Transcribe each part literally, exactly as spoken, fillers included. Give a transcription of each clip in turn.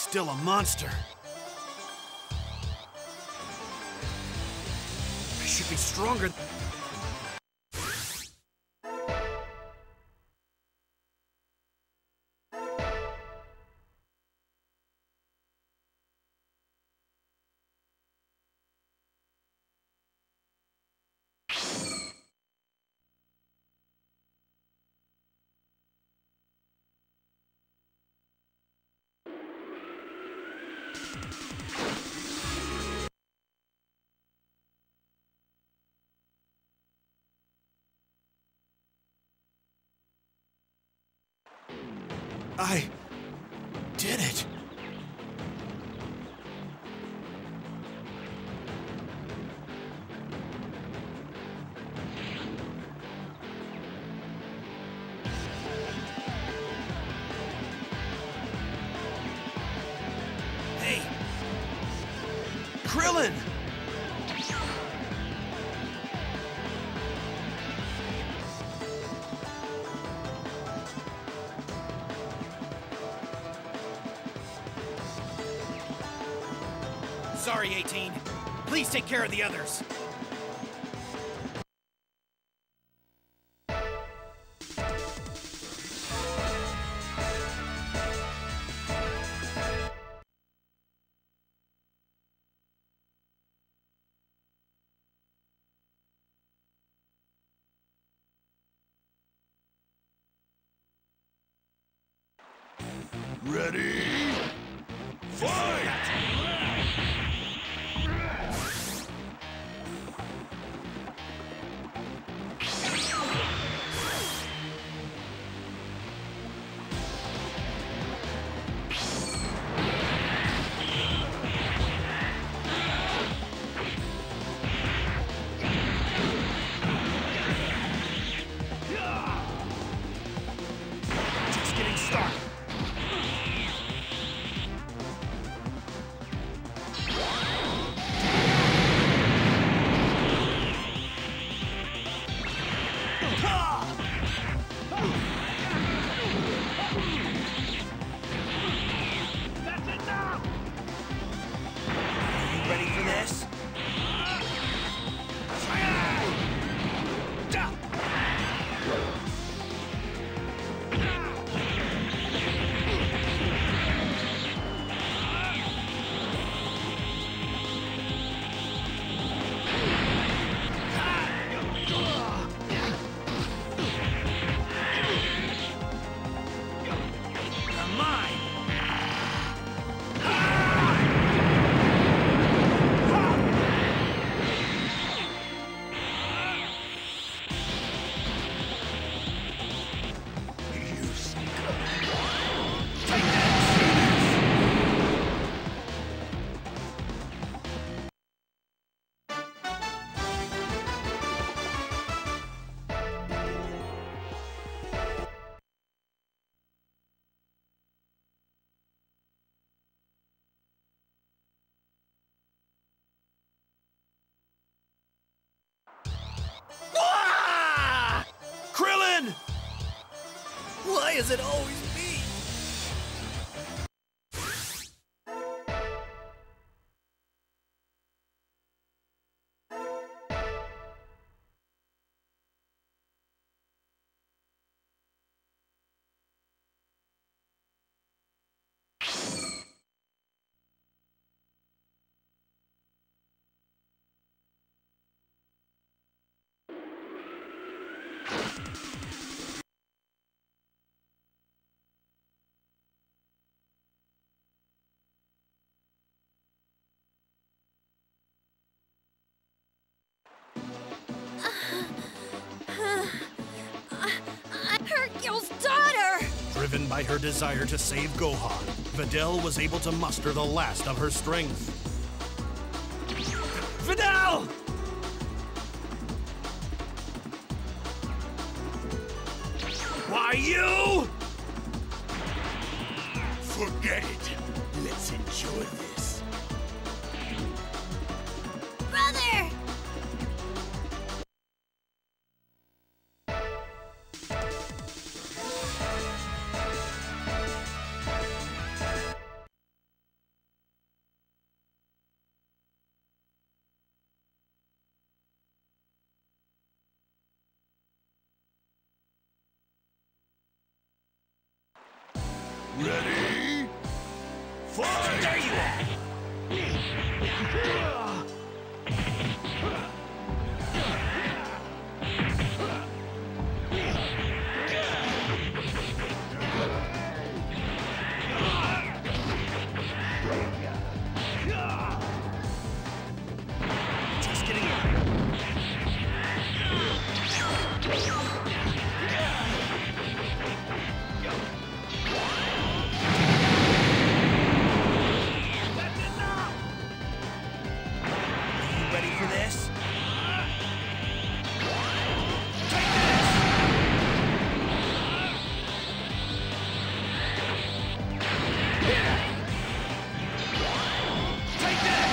still a monster. I should be stronger. I did it. Hey, Krillin! Sorry, eighteen. Please take care of the others. Ready? Fight! Just getting started. That's enough! You ready for this? You're mine! You scum. Take that! Ah! Krillin! Why is it always me? I'm Hercule's daughter! Driven by her desire to save Gohan, Videl was able to muster the last of her strength. Videl! Why you? Forget it. Let's enjoy this. Brother! Ready? Fight! There you are! Just getting in. Ready for this? Take this! Take this!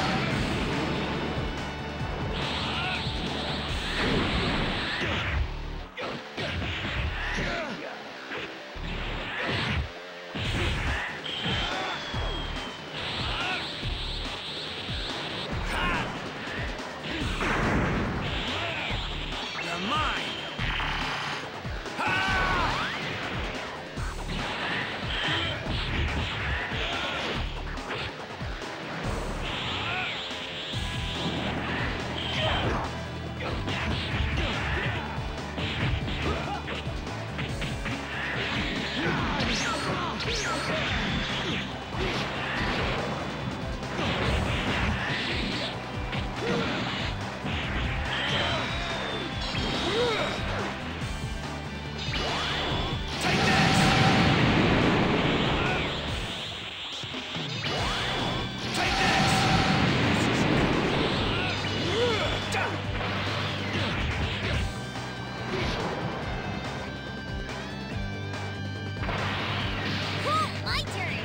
You're mine! Take this! Take this! Cool, my turn.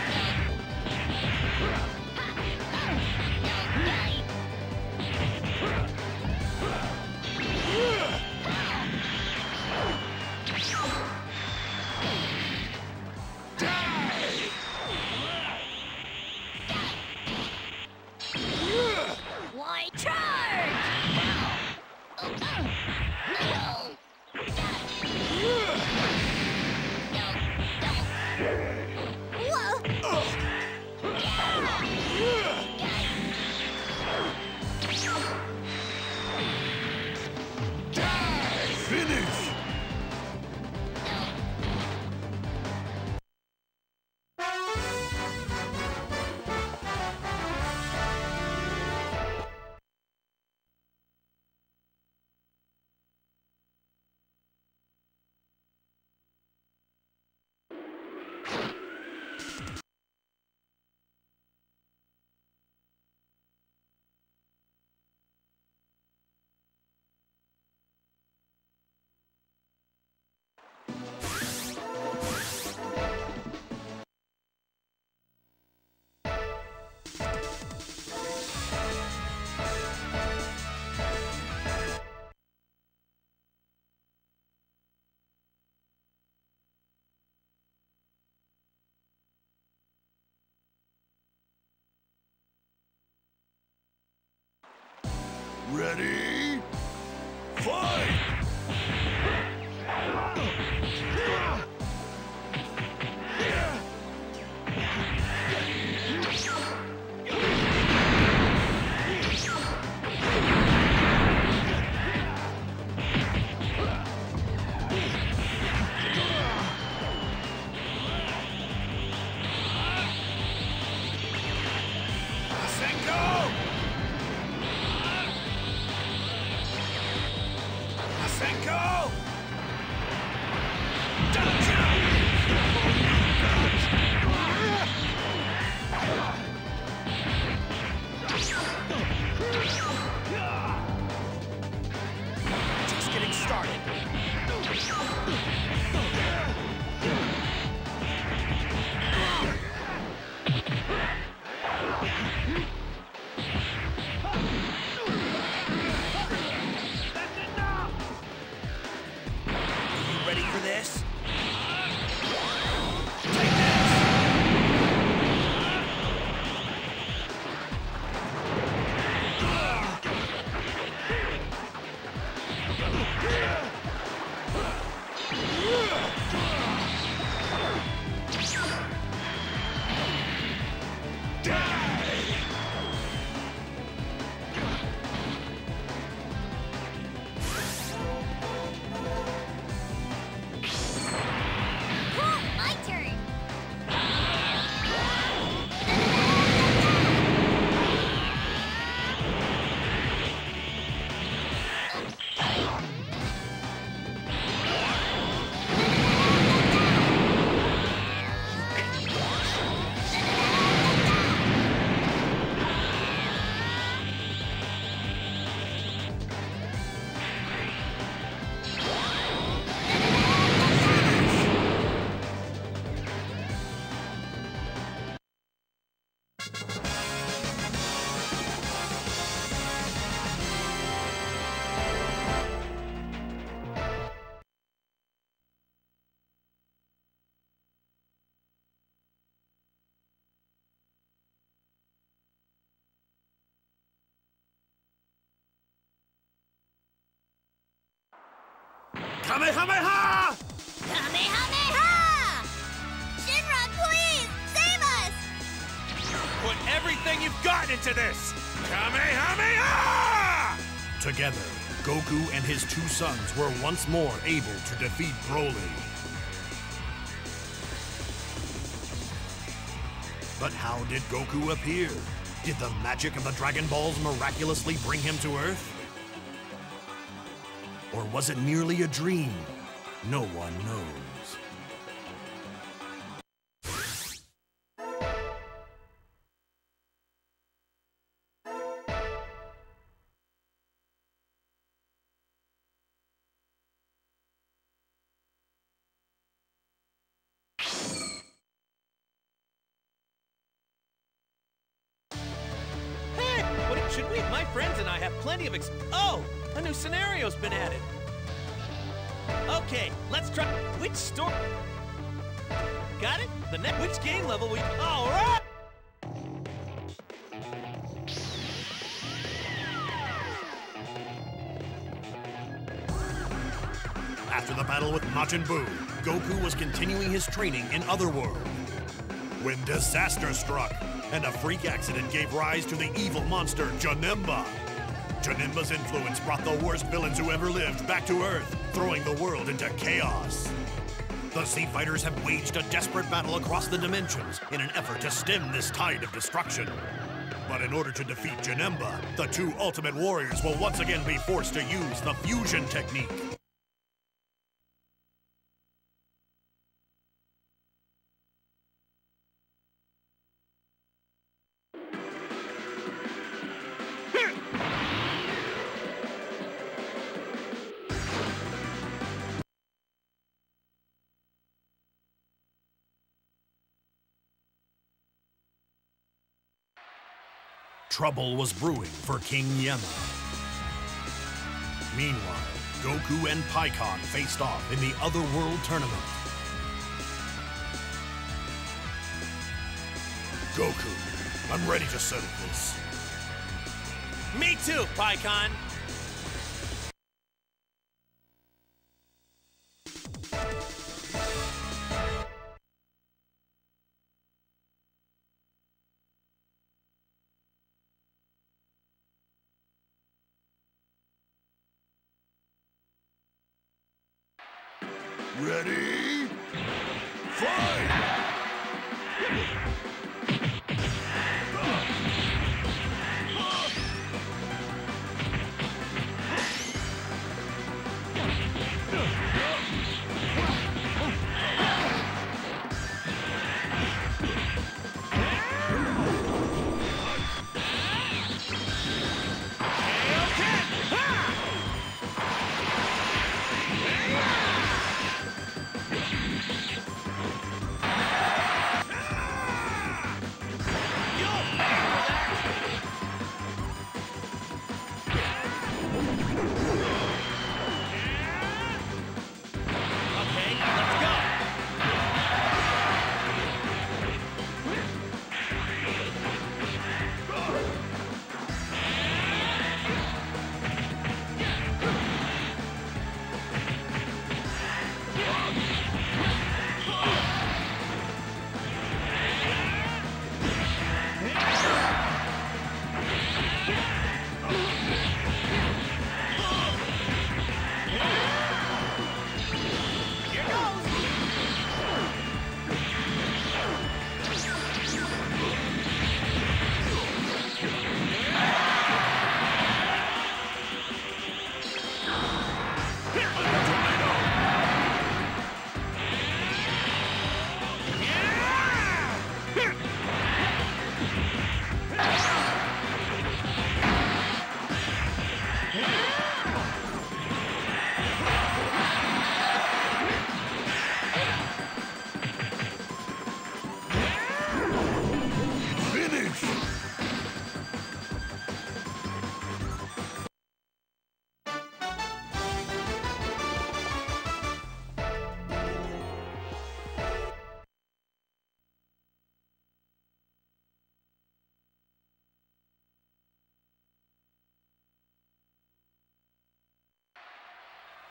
Why charge? Whoa! Finish! Ready? Fight! Masenko! Masenko! Just getting started. You ready for this? Take this! Kamehameha! Kamehameha! Shinra, please! Save us! Put everything you've got into this! Kamehameha! Together, Goku and his two sons were once more able to defeat Broly. But how did Goku appear? Did the magic of the Dragon Balls miraculously bring him to Earth? Or was it merely a dream? No one knows. Hey, what should we? My friends and I have plenty of ex- Oh, a new scenario's been added. Okay, let's try. Which store? Got it? The next. Which game level we? All right. After the battle with Majin Buu, Goku was continuing his training in Otherworld when disaster struck, and a freak accident gave rise to the evil monster Janemba. Janemba's influence brought the worst villains who ever lived back to Earth, throwing the world into chaos. The Z Fighters have waged a desperate battle across the dimensions in an effort to stem this tide of destruction. But in order to defeat Janemba, the two Ultimate Warriors will once again be forced to use the fusion technique. Trouble was brewing for King Yemma. Meanwhile, Goku and Pikkon faced off in the Otherworld tournament. Goku, I'm ready to settle this. Me too, Pikkon. Ready? Fight!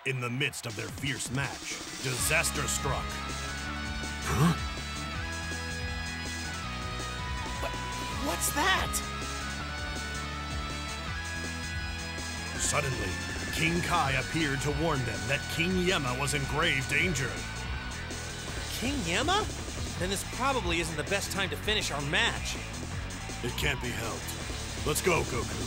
In the midst of their fierce match, disaster struck. Huh? What, what's that? Suddenly, King Kai appeared to warn them that King Yemma was in grave danger. King Yemma? Then this probably isn't the best time to finish our match. It can't be helped. Let's go, Goku.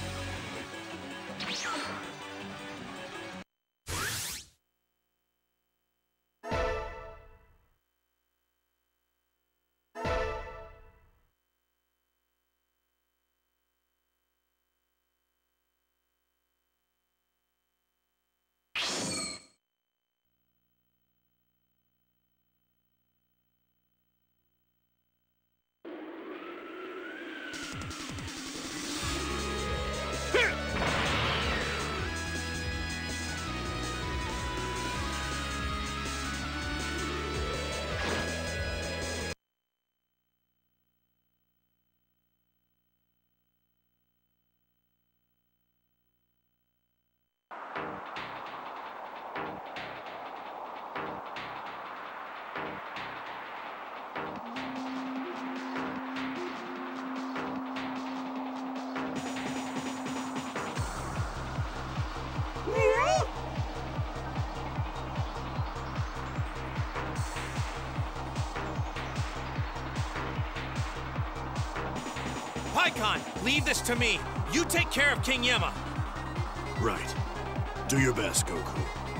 Paikon, leave this to me. You take care of King Yemma. Right. Do your best, Goku.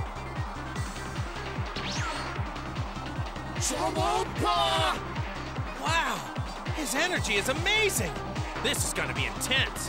Wow, his energy is amazing. This is gonna be intense.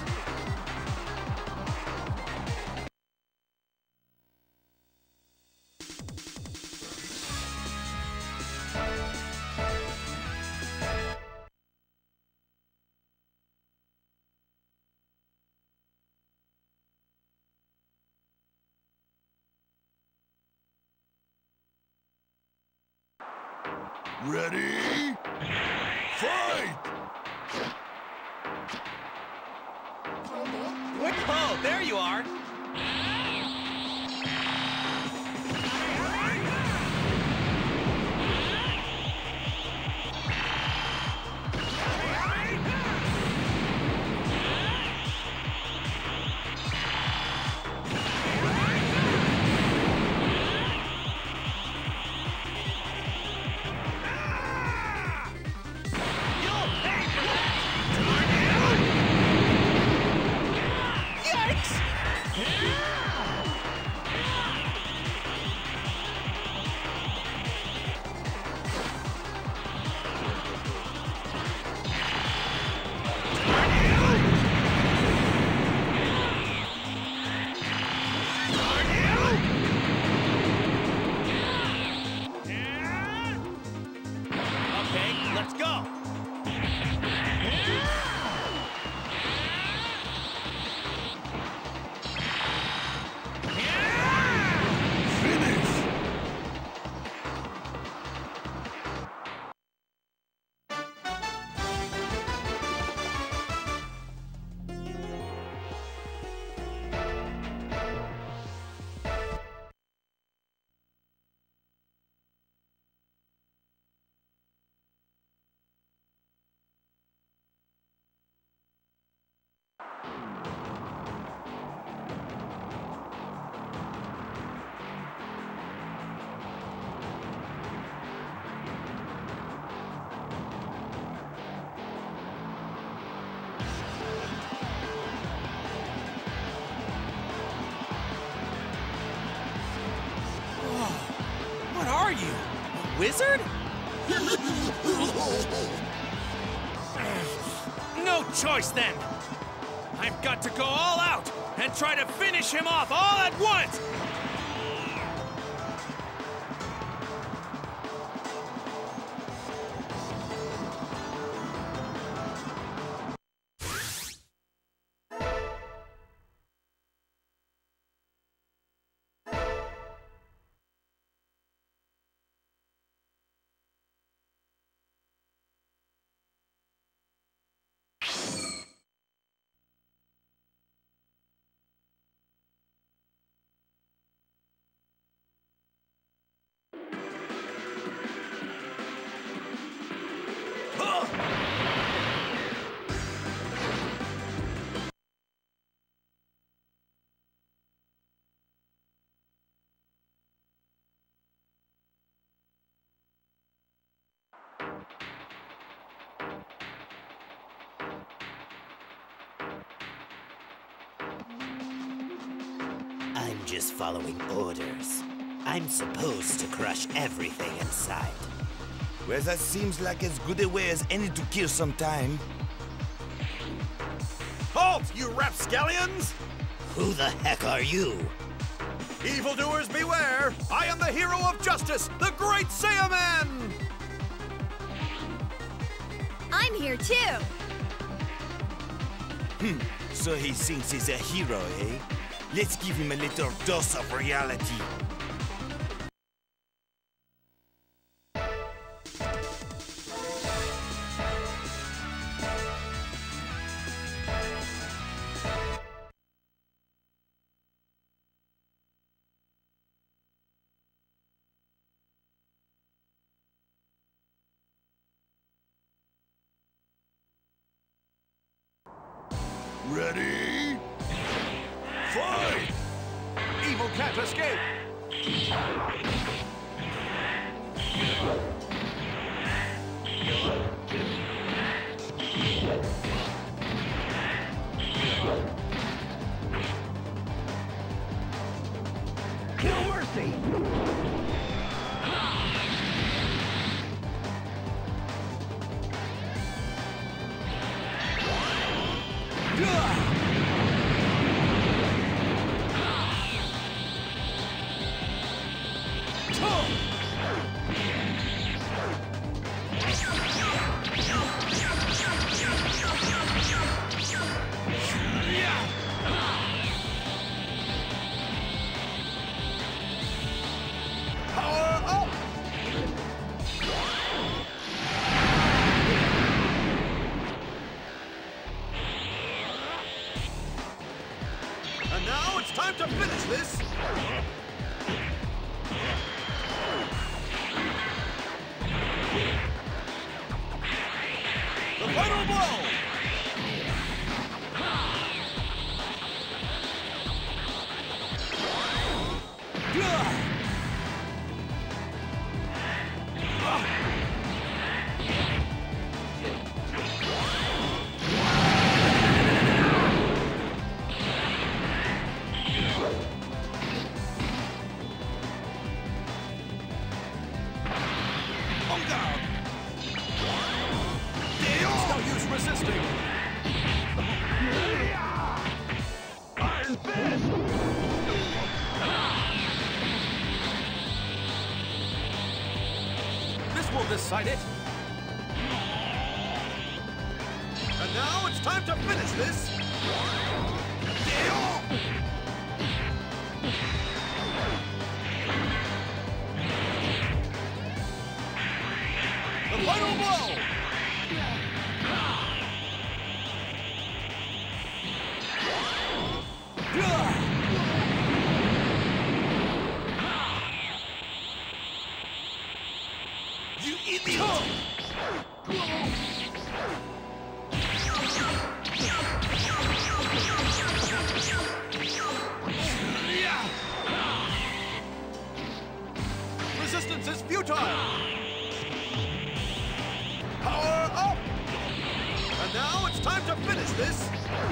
Ready? Fight! Oh, there you are. What are you? A wizard? No choice then! I've got to go all out and try to finish him off all at once! just following orders. I'm supposed to crush everything in sight. Well, that seems like as good a way as any to kill some time. Halt, you rapscallions! Who the heck are you? Evildoers beware! I am the hero of justice, the Great Saiyaman! I'm here too. Hmm, so he thinks he's a hero, eh? Let's give him a little dose of reality. Ready? Fight! Evil can't escape! No mercy! Power up! And now it's time to finish this! The final blow! No use resisting! Iron Fist! This will decide it! And now it's time to finish this! The final blow! You idiot! Resistance is futile! Power up! And now it's time to finish this!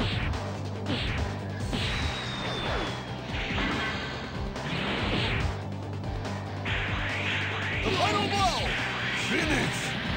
The final blow! Finish!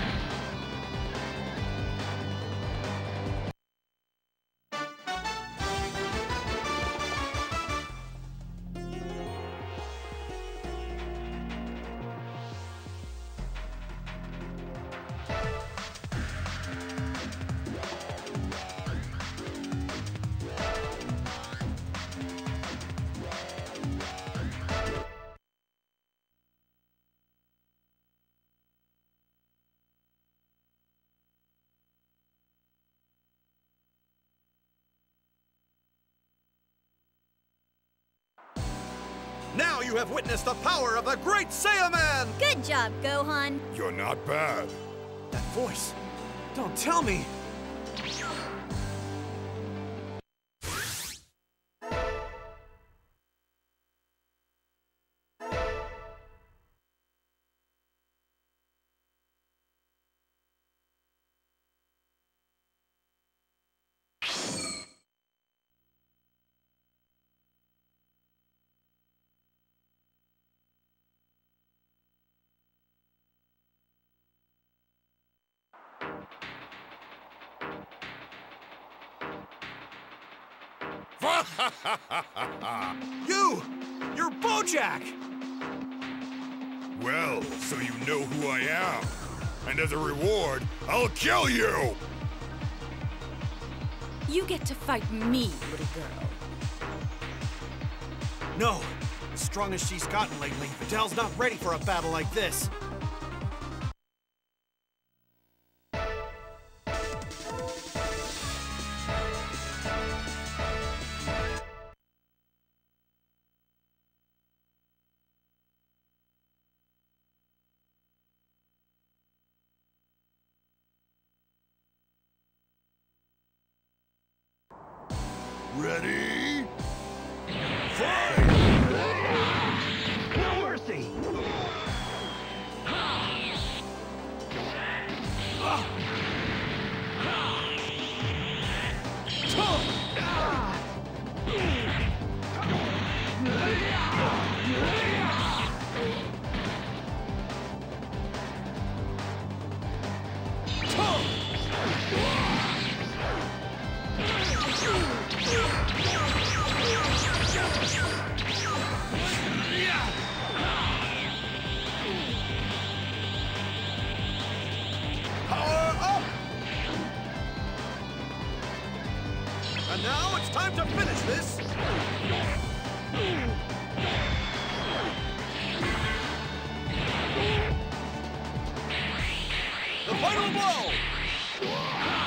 Now you have witnessed the power of the Great Saiyaman! Good job, Gohan. You're not bad. That voice. Don't tell me. You! You're Bojack! Well, so you know who I am. And as a reward, I'll kill you! You get to fight me, little girl. No. As strong as she's gotten lately, Vidal's not ready for a battle like this. Ready? Fight! No mercy! And now it's time to finish this! The final blow!